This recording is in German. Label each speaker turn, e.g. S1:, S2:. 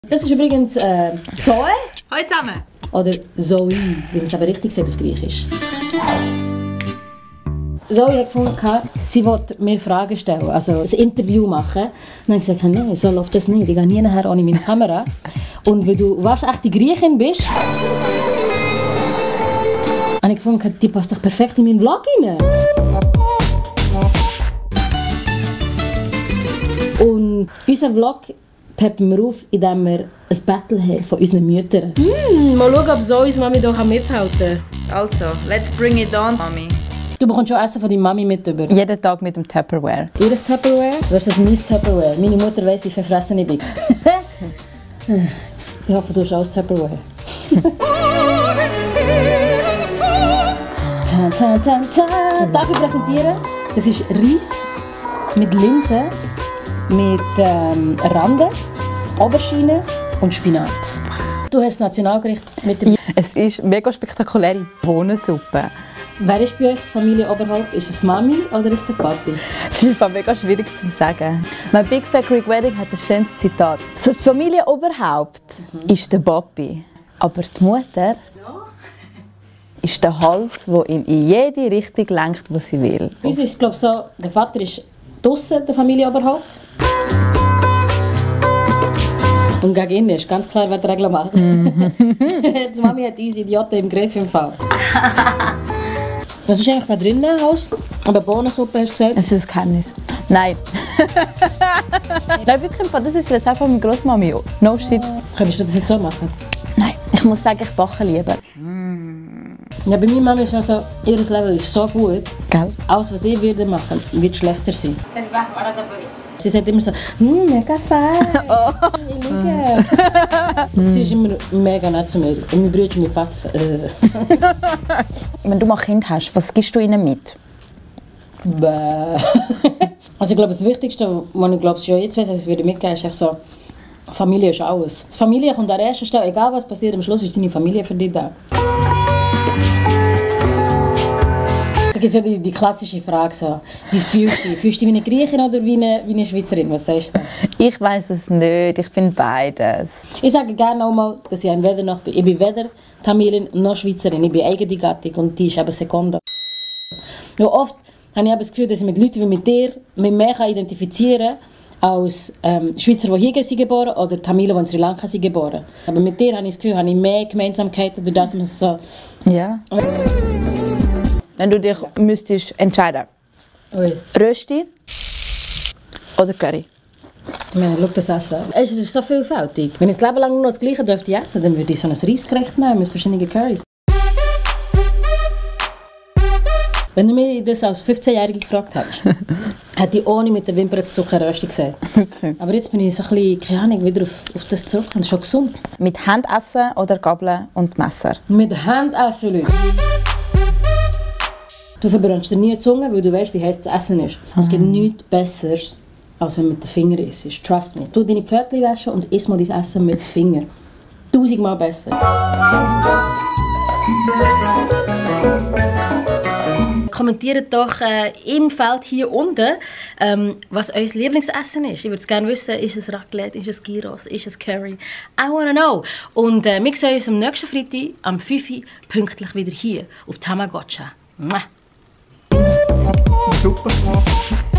S1: Das ist übrigens Zoe.
S2: Hallo zusammen.
S1: Oder Zoe, wie man es aber richtig sagt auf Griechisch. Zoe hat gefunden, sie wollte mir Fragen stellen, also ein Interview machen. Dann habe ich gesagt, nein, so läuft das nicht. Ich gehe nie nachher ohne meine Kamera. Und weil du waschechte Griechin bist, habe ich gefunden, die passt doch perfekt in meinen Vlog rein. Und unser Vlog peppen wir auf, indem wir ein Battle haben von unseren Müttern.
S3: Mal schauen, ob so unsere Mami da mithalten kann.
S2: Also, let's bring it on, Mami.
S1: Du bekommst schon Essen von deiner Mami mit über.
S4: Jeden Tag mit dem Tupperware.
S1: Ihres Tupperware versus mein Tupperware. Meine Mutter weiss, wie verfressen ich bin. Ich hoffe, du hast auch das Tupperware. Darf ich präsentieren? Das ist Reis mit Linsen, mit Rande, Aubergine und Spinat. Du hast das Nationalgericht mit dem...
S4: Es ist mega spektakuläre Bohnensuppe.
S1: Wer ist bei euch das Familienoberhaupt? Ist es Mami oder ist es der Papi?
S4: Es ist einfach mega schwierig zu sagen. Mein Big Fat Greek Wedding hat ein schönes Zitat. Das Familienoberhaupt ist der Papi, aber die Mutter ist der Hals, der ihn in jede Richtung lenkt, wo sie will.
S1: Bei uns ist es, glaube ich, so, der Vater ist draussen, der Familienoberhaupt. Und gegen ihn ist ganz klar, wer die Regeln macht. Die Mami hat diese Idioten im Griff im Fall. Was ist eigentlich da drin, Haus? Aber Bohnensuppe hast du gesagt?
S4: Es ist ein Geheimnis. Nein. Nein, wirklich, das ist jetzt einfach meine Grossmami. No shit.
S1: Könntest du das jetzt so machen?
S4: Nein, ich muss sagen, ich backe lieber.
S1: Ja, bei meiner Mama ist also, ihr Level ist so gut.
S4: Gell?
S1: Alles, was ich würde machen, wird schlechter sein. Sie sagt immer so, mega fein. Ich liebe. Sie ist immer mega nett zu mir. Und mein Bruder und mein Vater.
S4: Wenn du mal Kind hast, was gibst du ihnen mit?
S1: Bäh. Also ich glaube, das Wichtigste, was ich glaube, schon jetzt weiss, was ich würde mitgeben, ist echt so, Familie ist alles. Die Familie kommt an erster Stelle, egal was passiert, am Schluss ist deine Familie für dich da. Da gibt es ja die klassische Frage so, wie fühlst du dich? Fühlst du dich wie eine Griechin oder wie eine Schweizerin? Was sagst du?
S4: Ich weiss es nicht, ich bin beides.
S1: Ich sage gerne auch mal, dass ich weder noch bin. Ich bin weder Tamilerin noch Schweizerin. Ich bin eigene Gattung und die ist eben Sekonda. Ja, oft habe ich das Gefühl, dass ich mit Leuten wie mit dir mich mehr identifizieren kann als Schweizer, die hier sind geboren oder Tamilen, die in Sri Lanka sind geboren. Aber mit dir habe ich das Gefühl, habe ich mehr Gemeinsamkeiten, durch das man so...
S4: Ja. Wenn du dich müsstest entscheiden, Rösti oder Curry?
S1: Ich meine, schau das Essen. Es ist so vielfältig. Wenn ich das Leben lang nur das Gleiche dürfte essen, dann würde ich so ein Reisgericht nehmen mit verschiedenen Currys. Wenn du mich das als 15-Jährige gefragt hättest, hätte ich ohne mit den Wimpern zu Zucker Rösti gesagt. Okay. Aber jetzt bin ich so ein bisschen, keine Ahnung, wieder auf das zurück. Das ist schon gesund.
S4: Mit Hand essen oder Gabel und Messer?
S1: Mit Hand essen, Leute. Du verbrennst dir nie die Zunge, weil du weißt, wie heiß das Essen ist. Es gibt nichts Besseres, als wenn du mit den Fingern isst. Trust me. Tu deine Pfötchen waschen und iss mal dein Essen mit den Fingern. 1000-mal besser. Kommentiert doch im Feld hier unten, was euer Lieblingsessen ist. Ich würde gerne wissen, ist es Raclette, ist es Gyros, ist es Curry? I wanna know. Und wir sehen uns am nächsten Freitag am 5 Uhr pünktlich wieder hier auf Tamagotcha. Super.